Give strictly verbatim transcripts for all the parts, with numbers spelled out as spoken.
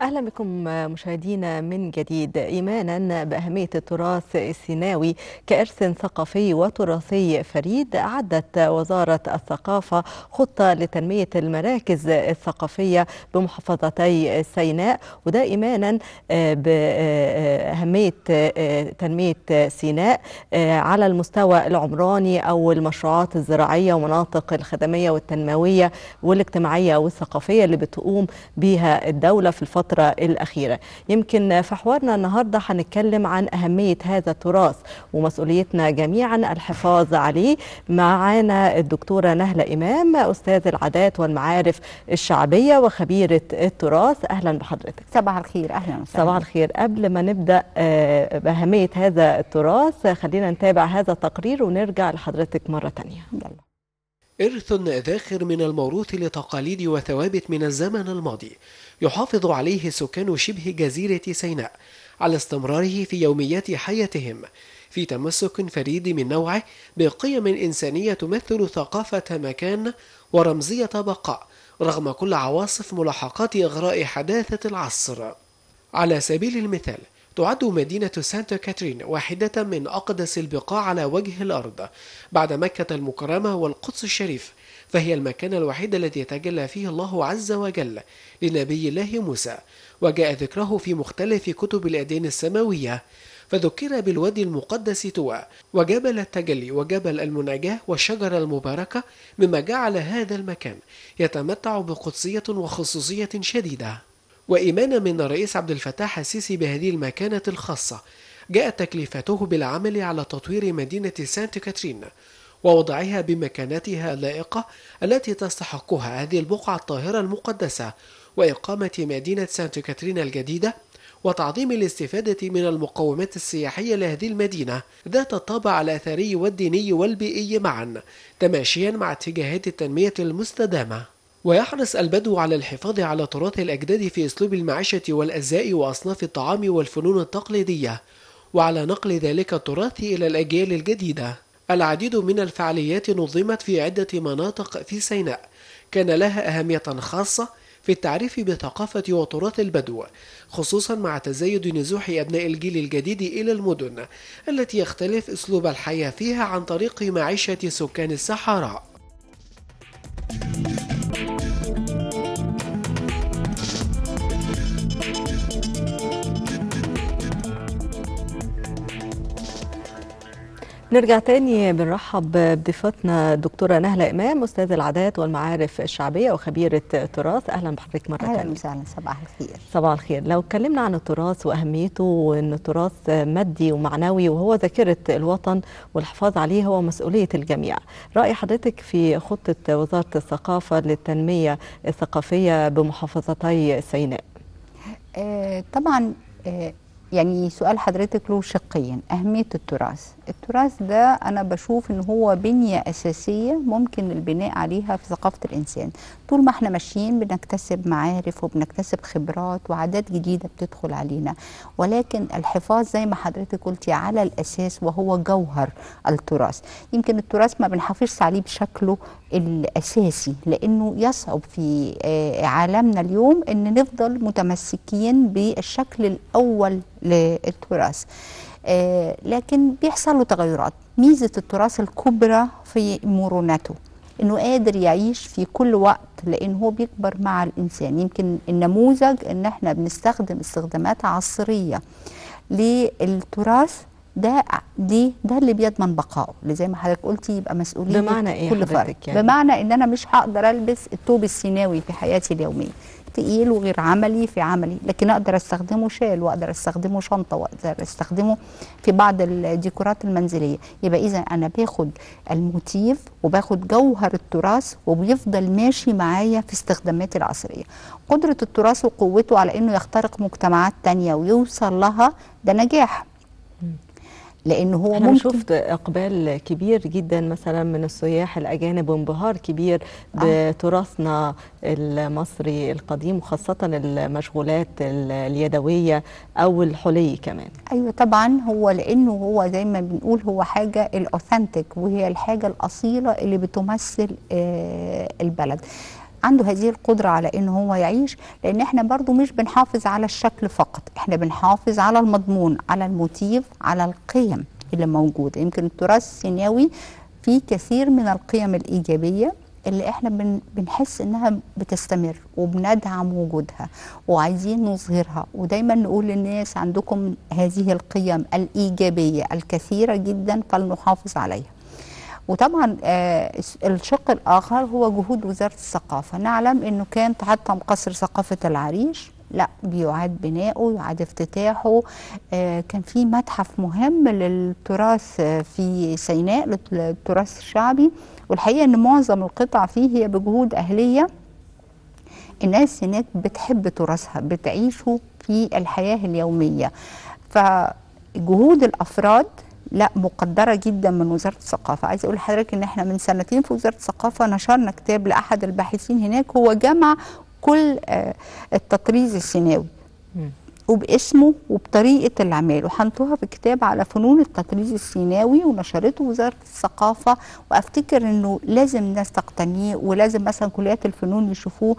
أهلا بكم مشاهدينا من جديد. إيمانا بأهمية التراث السيناوي كإرث ثقافي وتراثي فريد، أعدت وزارة الثقافة خطة لتنمية المراكز الثقافية بمحافظتي سيناء، وده إيمانا بأهمية تنمية سيناء على المستوى العمراني أو المشروعات الزراعية ومناطق الخدمية والتنموية والاجتماعية والثقافية اللي بتقوم بها الدولة في الفترة الأخيرة. يمكن في حوارنا النهاردة هنتكلم عن أهمية هذا التراث ومسؤوليتنا جميعا الحفاظ عليه. معانا الدكتورة نهلة إمام، أستاذ العادات والمعارف الشعبية وخبيرة التراث. أهلا بحضرتك. صباح الخير. أهلا وسهلا. صباح الخير. قبل ما نبدأ بأهمية هذا التراث خلينا نتابع هذا التقرير ونرجع لحضرتك مرة تانية. يلا. إرث ذاخر من الموروث لتقاليد وثوابت من الزمن الماضي يحافظ عليه سكان شبه جزيرة سيناء على استمراره في يوميات حياتهم، في تمسك فريد من نوعه بقيم إنسانية تمثل ثقافة مكان ورمزية بقاء رغم كل عواصف ملاحقات إغراء حداثة العصر. على سبيل المثال، تعد مدينة سانت كاترين واحدة من أقدس البقاع على وجه الأرض بعد مكة المكرمة والقدس الشريف، فهي المكان الوحيد الذي تجلى فيه الله عز وجل لنبي الله موسى، وجاء ذكره في مختلف كتب الأديان السماوية، فذكر بالوادي المقدس طوى وجبل التجلي وجبل المناجاة والشجرة المباركة، مما جعل هذا المكان يتمتع بقدسية وخصوصية شديدة. وإيمانا من الرئيس عبد الفتاح السيسي بهذه المكانة الخاصة، جاءت تكليفاته بالعمل على تطوير مدينة سانت كاترين ووضعها بمكانتها اللائقة التي تستحقها هذه البقعة الطاهرة المقدسة، وإقامة مدينة سانت كاترين الجديدة، وتعظيم الاستفادة من المقومات السياحية لهذه المدينة ذات الطابع الأثري والديني والبيئي معا، تماشيا مع اتجاهات التنمية المستدامة. ويحرص البدو على الحفاظ على تراث الأجداد في أسلوب المعيشة والأزياء وأصناف الطعام والفنون التقليدية، وعلى نقل ذلك التراث إلى الأجيال الجديدة. العديد من الفعاليات نظمت في عدة مناطق في سيناء كان لها أهمية خاصة في التعريف بثقافة وتراث البدو، خصوصا مع تزايد نزوح أبناء الجيل الجديد إلى المدن التي يختلف أسلوب الحياة فيها عن طريق معيشة سكان الصحراء. نرجع تاني بنرحب بضيفتنا الدكتورة نهلة إمام، أستاذ العادات والمعارف الشعبية وخبيرة التراث. أهلا بحضرتك مرة تانية. أهلا وسهلا. صباح الخير. صباح الخير. لو اتكلمنا عن التراث وأهميته، وأن التراث مادي ومعنوي وهو ذاكرة الوطن والحفاظ عليه هو مسؤولية الجميع، رأي حضرتك في خطة وزارة الثقافة للتنمية الثقافية بمحافظتي سيناء؟ آه طبعا آه يعني سؤال حضرتك له شقين. أهمية التراث التراث ده أنا بشوف إن هو بنية أساسية ممكن البناء عليها في ثقافة الإنسان. طول ما احنا ماشيين بنكتسب معارف وبنكتسب خبرات وعادات جديدة بتدخل علينا، ولكن الحفاظ زي ما حضرتك قلتي على الأساس وهو جوهر التراث. يمكن التراث ما بنحافظش عليه بشكله الأساسي لأنه يصعب في عالمنا اليوم إن نفضل متمسكين بالشكل الأول للتراث، آه لكن بيحصل له تغيرات. ميزة التراث الكبرى في مرونته، انه قادر يعيش في كل وقت لان هو بيكبر مع الانسان. يمكن النموذج ان احنا بنستخدم استخدامات عصرية للتراث ده دي ده اللي بيضمن بقائه، اللي زي ما حضرتك قلتي يبقى مسؤوليه بمعنى إيه كل فرد. يعني؟ بمعنى ان انا مش هقدر البس الثوب السيناوي في حياتي اليوميه، تقيل وغير عملي في عملي، لكن اقدر استخدمه شال واقدر استخدمه شنطه واقدر استخدمه في بعض الديكورات المنزليه. يبقى اذا انا باخد الموتيف وباخد جوهر التراث وبيفضل ماشي معايا في استخداماتي العصريه. قدره التراث وقوته على انه يخترق مجتمعات تانية ويوصل لها ده نجاح، لأنه هو أنا ممكن شفت إقبال كبير جدا مثلا من السياح الأجانب وانبهار كبير آه. بتراثنا المصري القديم، وخاصة المشغولات اليدوية أو الحلي كمان. أيوة طبعا، هو لأنه هو زي ما بنقول هو حاجة الأوثنتيك، وهي الحاجة الأصيلة اللي بتمثل آه البلد. عنده هذه القدرة على ان هو يعيش، لان احنا برضو مش بنحافظ على الشكل فقط، احنا بنحافظ على المضمون، على الموتيف، على القيم اللي موجودة. يمكن التراث السيناوي فيه كثير من القيم الإيجابية اللي احنا بن بنحس انها بتستمر وبندعم وجودها وعايزين نظهرها، ودايما نقول للناس عندكم هذه القيم الإيجابية الكثيرة جدا فلنحافظ عليها. وطبعا آه الشق الآخر هو جهود وزارة الثقافة. نعلم انه كان تحطم قصر ثقافة العريش، لا بيعاد بناؤه، يعاد افتتاحه. آه كان في متحف مهم للتراث آه في سيناء، للتراث الشعبي، والحقيقة ان معظم القطع فيه هي بجهود أهلية. الناس هناك بتحب تراثها، بتعيشه في الحياة اليومية. فجهود الأفراد لا مقدرة جدا من وزارة الثقافة. عايزة أقول لحضرتك إن إحنا من سنتين في وزارة الثقافة نشرنا كتاب لأحد الباحثين هناك، هو جمع كل آه التطريز السيناوي وباسمه وبطريقة العمل، وحنطوها في كتاب على فنون التطريز السيناوي ونشرته وزارة الثقافة. وأفتكر إنه لازم الناس تقتنيه، ولازم مثلا كليات الفنون يشوفوه.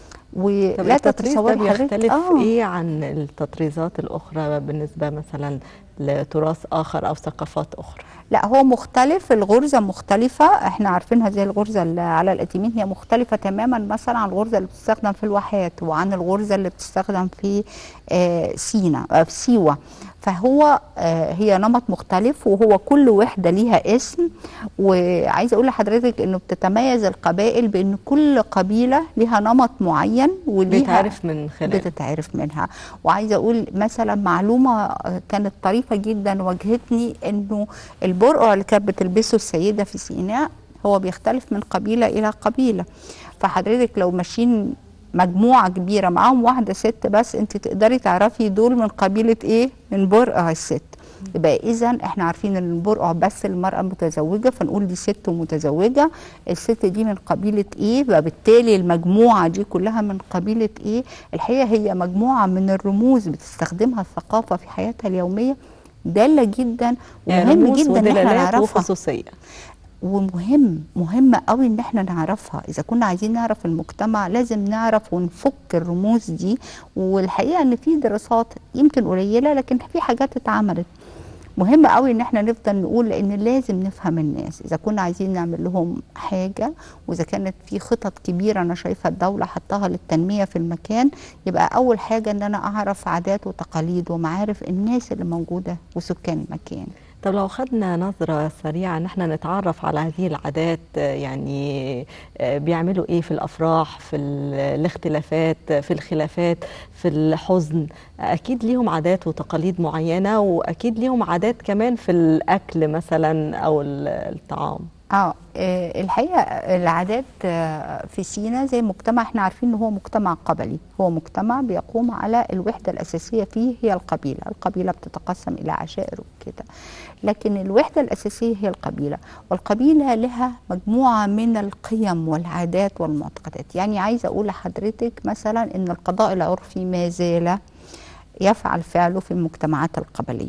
ولا تتصور بيختلف آه. ايه عن التطريزات الاخرى بالنسبه مثلا لتراث اخر او ثقافات اخرى؟ لا هو مختلف، الغرزه مختلفه، احنا عارفينها زي الغرزه اللي على القديمين، هي مختلفه تماما مثلا عن الغرزه اللي بتستخدم في الواحات وعن الغرزه اللي بتستخدم في آه سينا آه في سيوه. فهو آه هي نمط مختلف، وهو كل وحده ليها اسم. وعايزه اقول لحضرتك انه بتتميز القبائل بان كل قبيله ليها نمط معين وليها بتعرف من خلال بتتعرف منها. وعايزه اقول مثلا معلومه كانت طريفه جدا واجهتني، انه البرقع اللي كانت بتلبسه السيده في سيناء هو بيختلف من قبيله الى قبيله. فحضرتك لو ماشيين مجموعه كبيره معاهم واحده ست بس، انت تقدري تعرفي دول من قبيله ايه، من برقع الست. يبقى اذا احنا عارفين ان البرقع بس المراه متزوجه، فنقول دي ست متزوجه، الست دي من قبيله ايه، فبالتالي المجموعه دي كلها من قبيله ايه. الحقيقه هي مجموعه من الرموز بتستخدمها الثقافه في حياتها اليوميه، داله جدا ومهم يعني جدا ان احنا نعرفها، وخصوصيه. ومهم مهم قوي ان احنا نعرفها. اذا كنا عايزين نعرف المجتمع لازم نعرف ونفك الرموز دي. والحقيقه ان في دراسات يمكن قليله لكن في حاجات اتعملت. مهم قوي ان احنا نفضل نقول، لان لازم نفهم الناس اذا كنا عايزين نعمل لهم حاجه، واذا كانت في خطط كبيره انا شايفه الدوله حطها للتنميه في المكان، يبقى اول حاجه ان انا اعرف عادات وتقاليد ومعارف الناس اللي موجوده وسكان المكان. طب لو خدنا نظرة سريعة ان احنا نتعرف على هذه العادات، يعني بيعملوا ايه في الافراح، في الاختلافات، في الخلافات، في الحزن، اكيد ليهم عادات وتقاليد معينة، واكيد ليهم عادات كمان في الاكل مثلا او الطعام. اه الحقيقه العادات في سينا زي مجتمع احنا عارفين ان هو مجتمع قبلي، هو مجتمع بيقوم على الوحده الاساسيه فيه هي القبيله، القبيله بتتقسم الى عشائر وكده، لكن الوحده الاساسيه هي القبيله، والقبيله لها مجموعه من القيم والعادات والمعتقدات. يعني عايزه اقول لحضرتك مثلا ان القضاء العرفي ما زال يفعل فعله في المجتمعات القبليه،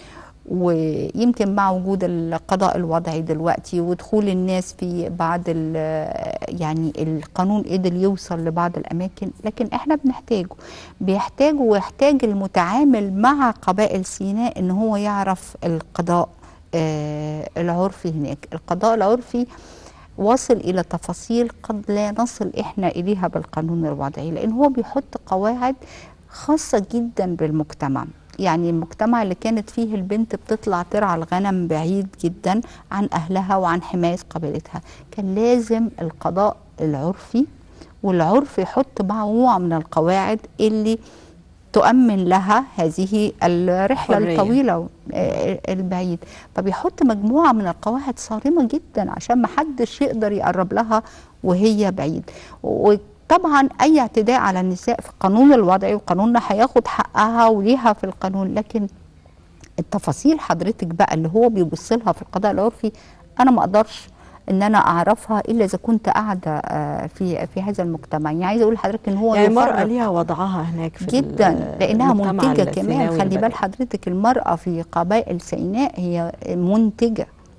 ويمكن مع وجود القضاء الوضعي دلوقتي ودخول الناس في بعض يعني القانون قدر يوصل لبعض الاماكن، لكن احنا بنحتاجه بيحتاج ويحتاج المتعامل مع قبائل سيناء ان هو يعرف القضاء آه العرفي هناك. القضاء العرفي واصل الى تفاصيل قد لا نصل احنا اليها بالقانون الوضعي، لان هو بيحط قواعد خاصه جدا بالمجتمع. يعني المجتمع اللي كانت فيه البنت بتطلع ترعى الغنم بعيد جدا عن أهلها وعن حماية قبيلتها، كان لازم القضاء العرفي والعرف يحط مجموعة من القواعد اللي تؤمن لها هذه الرحلة حرية. الطويلة البعيد. فبيحط مجموعة من القواعد صارمة جدا عشان ما حدش يقدر يقرب لها وهي بعيد. و طبعا اي اعتداء على النساء في القانون الوضعي وقانوننا هياخد حقها وليها في القانون، لكن التفاصيل حضرتك بقى اللي هو بيبص لها في القضاء العرفي انا ما اقدرش ان انا اعرفها الا اذا كنت قاعده في في هذا المجتمع. يعني عايزه اقول لحضرتك ان هو يعني المراه ليها وضعها هناك في جدا، لانها منتجه كمان. خلي بال حضرتك المراه في قبائل سيناء هي منتجه،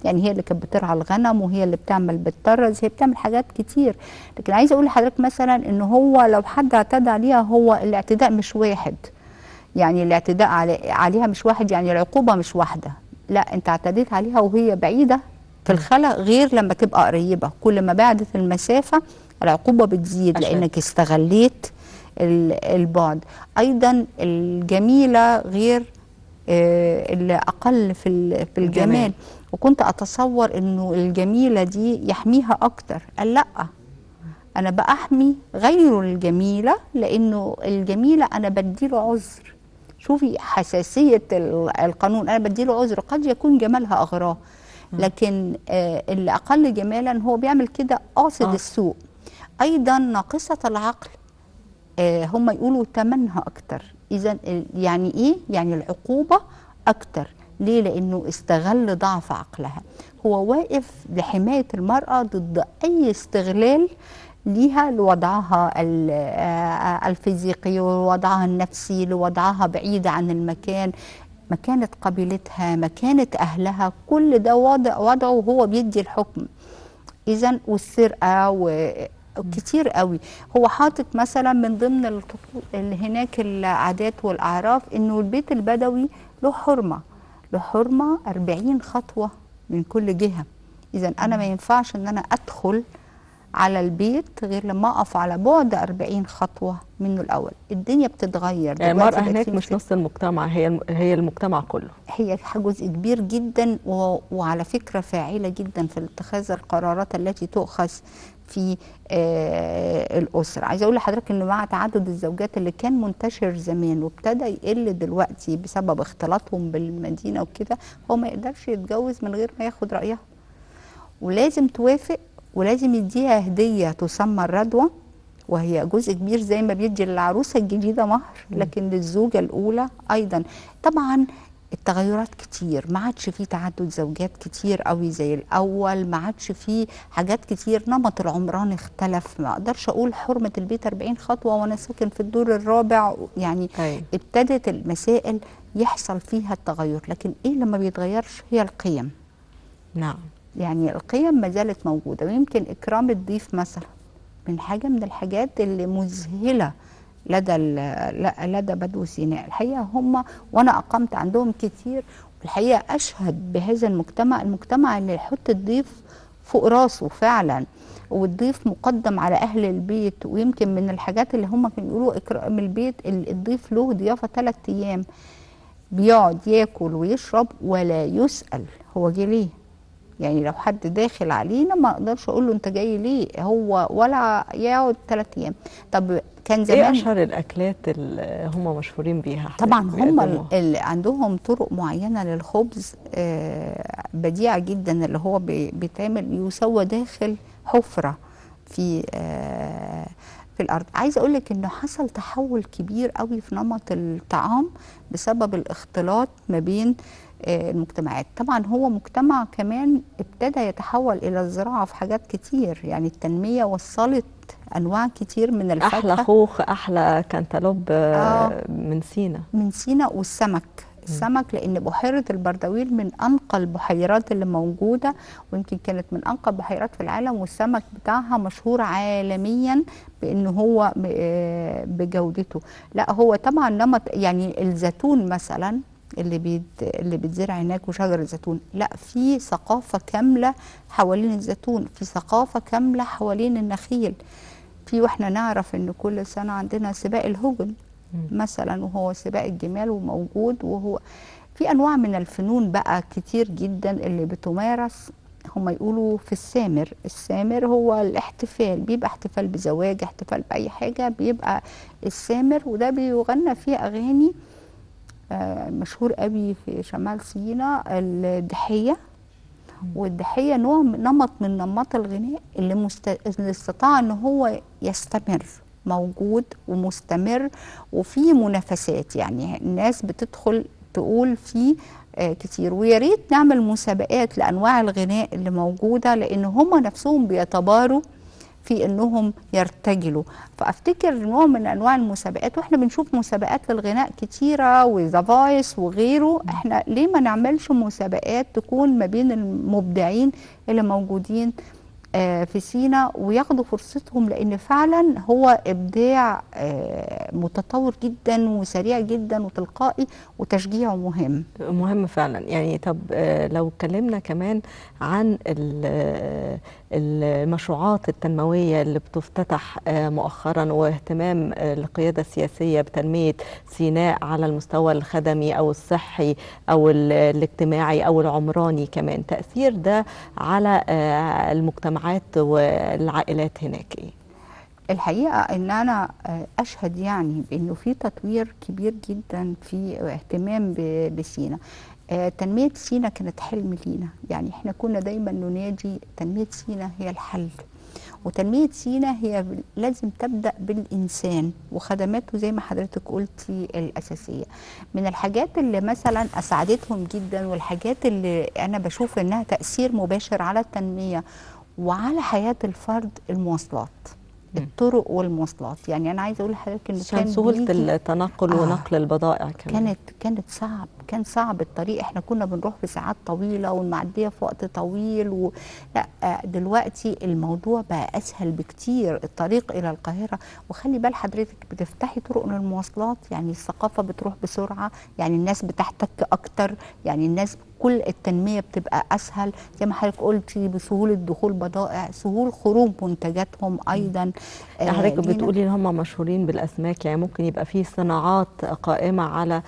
يعني هي اللي كانت بترعى الغنم وهي اللي بتعمل بتطرز، هي بتعمل حاجات كتير. لكن عايزه اقول لحضرتك مثلا ان هو لو حد اعتدى عليها، هو الاعتداء مش واحد، يعني الاعتداء علي عليها مش واحد، يعني العقوبه مش واحده، لا انت اعتديت عليها وهي بعيده في الخلا غير لما تبقى قريبه. كل ما بعدت المسافه العقوبه بتزيد أشد. لانك استغليت البعد. ايضا الجميله غير آه اللي اقل في في الجمال. الجمال وكنت اتصور انه الجميله دي يحميها اكتر، قال لا انا بأحمي غير الجميله لانه الجميله انا بديله عذر. شوفي حساسيه القانون، انا بديله عذر قد يكون جمالها اغراه، لكن آه اللي اقل جمالا هو بيعمل كده قاصد آه. السوء. ايضا ناقصه العقل آه هم يقولوا ثمنها اكتر. اذا يعني ايه؟ يعني العقوبه اكتر. ليه؟ لانه استغل ضعف عقلها. هو واقف لحمايه المراه ضد اي استغلال ليها لوضعها الفيزيقي ووضعها النفسي، لوضعها بعيده عن المكان، مكانه قبيلتها، مكانه اهلها، كل ده وضع وضعه وهو بيدي الحكم. اذا والسرقه وكتير قوي. هو حاطط مثلا من ضمن اللي هناك العادات والاعراف انه البيت البدوي له حرمه، له حرمه أربعين خطوه من كل جهه. اذا انا ما ينفعش ان انا ادخل على البيت غير لما اقف على بعد أربعين خطوه منه الاول. الدنيا بتتغير. يعني المرأة هناك مش نص المجتمع، هي هي المجتمع كله. هي جزء كبير جدا و... وعلى فكره فاعله جدا في اتخاذ القرارات التي تؤخذ في آه الاسره. عايزه اقول لحضرتك انه مع تعدد الزوجات اللي كان منتشر زمان وابتدى يقل دلوقتي بسبب اختلاطهم بالمدينه وكده، هو ما يقدرش يتجوز من غير ما ياخد رايها، ولازم توافق، ولازم يديها هديه تسمى الردوه، وهي جزء كبير زي ما بيدي للعروسه الجديده مهر، لكن للزوجه الاولى ايضا. طبعا التغيرات كتير، ما عادش فيه تعدد زوجات كتير قوي زي الاول، ما عادش فيه حاجات كتير، نمط العمران اختلف. ما اقدرش اقول حرمه البيت أربعين خطوه وانا ساكن في الدور الرابع، يعني أي. ابتدت المسائل يحصل فيها التغير. لكن ايه اللي ما بيتغيرش؟ هي القيم. نعم، يعني القيم ما زالت موجوده. ويمكن اكرام الضيف مثلا من حاجه من الحاجات اللي مذهله لدى لدى بدو سيناء. الحقيقه هم وانا اقمت عندهم كتير، والحقيقه اشهد بهذا المجتمع، المجتمع اللي يحط الضيف فوق راسه فعلا، والضيف مقدم على اهل البيت. ويمكن من الحاجات اللي هم كانوا يقولوا اكرام البيت، الضيف له ضيافه ثلاث ايام، بيقعد ياكل ويشرب ولا يسال هو جه ليه. يعني لو حد داخل علينا ما اقدرش اقول له انت جاي ليه، هو ولا يقعد ثلاث ايام. طب كان زمان ايه اشهر الاكلات اللي هم مشهورين بيها؟ طبعا هم اللي عندهم طرق معينه للخبز آه بديعه جدا، اللي هو بيتعمل يسوى داخل حفره في آه في الارض. عايزه اقول لك انه حصل تحول كبير قوي في نمط الطعام بسبب الاختلاط ما بين المجتمعات. طبعا هو مجتمع كمان ابتدى يتحول الى الزراعه في حاجات كتير، يعني التنميه وصلت انواع كتير من الفاكهه. احلى خوخ، احلى كانتالوب آه من سينا، من سينا. والسمك، السمك لان بحيره البردويل من انقى البحيرات اللي موجوده، ويمكن كانت من انقى البحيرات في العالم، والسمك بتاعها مشهور عالميا بانه هو بجودته. لا هو طبعا نمط، يعني الزيتون مثلا اللي بيت اللي بيتزرع هناك وشجر الزيتون، لا في ثقافه كامله حوالين الزيتون، في ثقافه كامله حوالين النخيل. في واحنا نعرف ان كل سنه عندنا سباق الهجن مثلا، وهو سباق الجمال وموجود، وهو في انواع من الفنون بقى كتير جدا اللي بتمارس. هم يقولوا في السامر، السامر هو الاحتفال، بيبقى احتفال بزواج، احتفال باي حاجه، بيبقى السامر، وده بيغنى فيه اغاني مشهور قوي في شمال سيناء، الدحيه. والدحيه نوع نمط من نمط الغناء اللي, مست... اللي استطاع ان هو يستمر موجود ومستمر، وفي منافسات، يعني الناس بتدخل تقول فيه آه كتير. ويا ريت نعمل مسابقات لانواع الغناء اللي موجوده، لان هم نفسهم بيتباروا في انهم يرتجلوا. فافتكر نوع من انواع المسابقات، واحنا بنشوف مسابقات للغناء كتيره وذا فويس وغيره، احنا ليه ما نعملش مسابقات تكون ما بين المبدعين اللي موجودين في سينا وياخدوا فرصتهم، لان فعلا هو ابداع متطور جدا وسريع جدا وتلقائي وتشجيعه مهم مهم فعلا. يعني طب لو اتكلمنا كمان عن المشروعات التنمويه اللي بتفتتح مؤخرا واهتمام القياده السياسيه بتنميه سيناء على المستوى الخدمي او الصحي او الاجتماعي او العمراني كمان، تاثير ده على المجتمع والعائلات هناك ايه؟ الحقيقه ان انا اشهد يعني بانه في تطوير كبير جدا في اهتمام بسينا. تنميه سينا كانت حلم لينا، يعني احنا كنا دايما ننادي تنميه سينا هي الحل، وتنميه سينا هي لازم تبدا بالانسان وخدماته زي ما حضرتك قلتي الاساسيه. من الحاجات اللي مثلا اسعدتهم جدا والحاجات اللي انا بشوف انها تاثير مباشر على التنميه وعلى حياة الفرد، المواصلات، الطرق والمواصلات. يعني أنا عايزة أقول لحضرتك إن كان سهولة التنقل آه ونقل البضائع كمان كانت كانت صعب كان صعب الطريق، إحنا كنا بنروح في ساعات طويلة والمعدية في وقت طويل و... لا دلوقتي الموضوع بقى أسهل بكتير، الطريق إلى القاهرة. وخلي بال حضرتك بتفتحي طرق للمواصلات، يعني الثقافة بتروح بسرعة، يعني الناس بتحتك أكتر، يعني الناس كل التنمية بتبقى أسهل زي ما حضرتك قلتي، بسهولة دخول بضائع، سهول خروج منتجاتهم أيضا. يعني حضرتك بتقولي إن هم مشهورين بالأسماك، يعني ممكن يبقى في صناعات قائمة على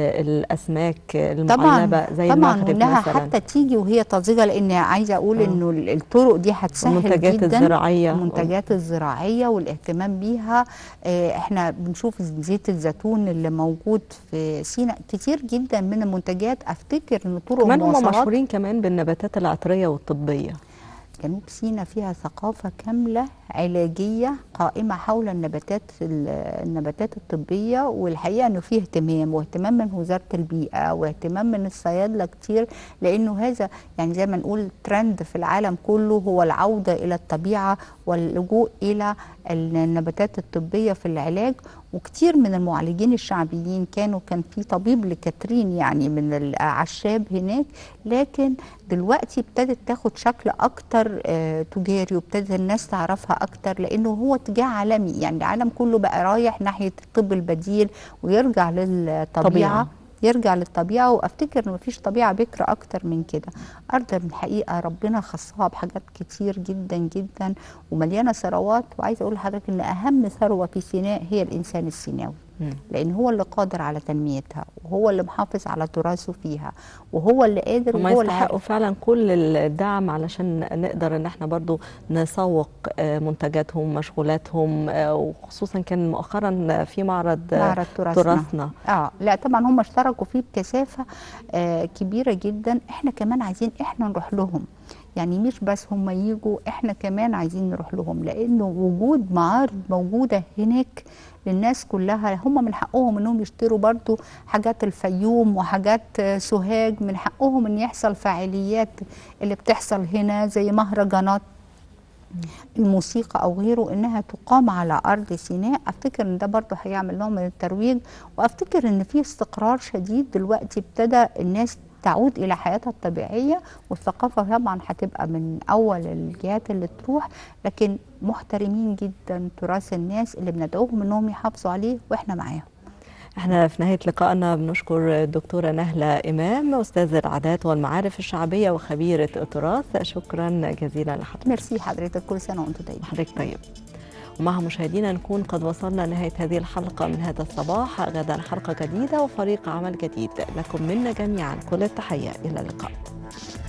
الأسماك المعلبة زي طبعا المغرب وإنها مثلا حتى تيجي وهي طازجة، لأن عايزة أقول آه. إنه الطرق دي هتسهل المنتجات جدا الزراعية المنتجات الزراعية والاهتمام بيها. آه احنا بنشوف زيت الزيتون اللي موجود في سيناء كتير جدا من المنتجات. أفتكر إن طرق كمان هم المواصلات مشهورين كمان بالنباتات العطرية والطبية. جنوب سيناء فيها ثقافة كاملة علاجية قائمة حول النباتات النباتات الطبية، والحقيقة انه فيه اهتمام واهتمام من وزارة البيئة واهتمام من الصيادلة كتير، لانه هذا يعني زي ما نقول ترند في العالم كله، هو العودة الى الطبيعة واللجوء الى النباتات الطبية في العلاج. وكتير من المعالجين الشعبيين كانوا كان في طبيب لكاترين يعني من الأعشاب هناك، لكن دلوقتي ابتدت تاخد شكل اكتر آه تجاري، وابتدت الناس تعرفها اكتر، لانه هو اتجاه عالمي، يعني العالم كله بقى رايح ناحية الطب البديل ويرجع للطبيعة طبيعة. يرجع للطبيعة. وافتكر ان مفيش طبيعة بكرة اكتر من كده. ارض من الحقيقة ربنا خصها بحاجات كتير جدا جدا ومليانة ثروات، وعايزة اقول لحضرتك ان اهم ثروة في سيناء هي الانسان السيناوي، لان هو اللي قادر على تنميتها، وهو اللي محافظ على تراثه فيها، وهو اللي قادر، وهو اللي يستحقوا فعلا كل الدعم علشان نقدر ان احنا برضو نسوق منتجاتهم مشغولاتهم. وخصوصا كان مؤخرا في معرض معرض تراثنا, تراثنا. اه لا طبعا هم اشتركوا فيه بكثافه آه كبيره جدا. احنا كمان عايزين احنا نروح لهم، يعني مش بس هم يجوا، احنا كمان عايزين نروح لهم، لانه وجود معارض موجوده هناك للناس كلها، هم من حقهم انهم يشتروا برضو حاجات الفيوم وحاجات سوهاج، من حقهم ان يحصل فعاليات اللي بتحصل هنا زي مهرجانات الموسيقى او غيره انها تقام على ارض سيناء. افتكر ان ده برضه هيعمل نوع من الترويج، وافتكر ان في استقرار شديد دلوقتي، ابتدى الناس تعود الى حياتها الطبيعيه، والثقافه طبعا هتبقى من اول الجهات اللي تروح، لكن محترمين جدا تراث الناس اللي بندعوهم انهم يحافظوا عليه واحنا معاهم. احنا في نهاية لقائنا بنشكر الدكتورة نهلة إمام أستاذ العادات والمعارف الشعبية وخبيرة التراث، شكرا جزيلا لحضرتك. ميرسي حضرتك، كل سنة وانتم طيبين. حضرتك طيب. ومع مشاهدينا نكون قد وصلنا نهاية هذه الحلقة من هذا الصباح، غدا حلقة جديدة وفريق عمل جديد، لكم منا جميعا كل التحية، إلى اللقاء.